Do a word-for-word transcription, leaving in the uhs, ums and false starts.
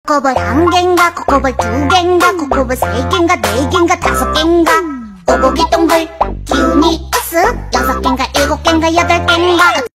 코코볼 한 갠가, 코코볼 두 갠가, 코코볼 세 갠가, 네 갠가, 다섯 갠가. 오고기 동글 기운이 으쓱. 여섯 갠가, 일곱 갠가, 여덟 갠가.